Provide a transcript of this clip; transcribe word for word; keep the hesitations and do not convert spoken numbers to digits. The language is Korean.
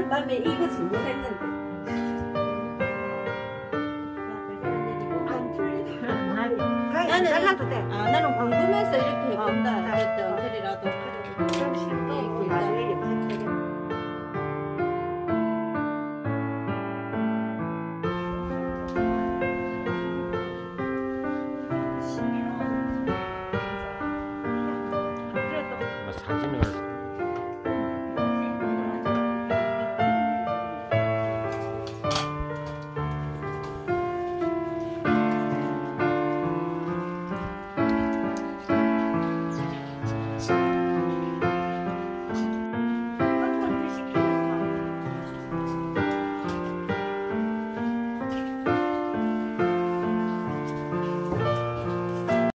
어젯밤에 이거 질문했는데. 나는 잘라도 돼. 아 나는 궁금해서 이렇게 해본다. 어, 어쨌든 어. 그리라도 또 나중에 염색되게. 사진을 음.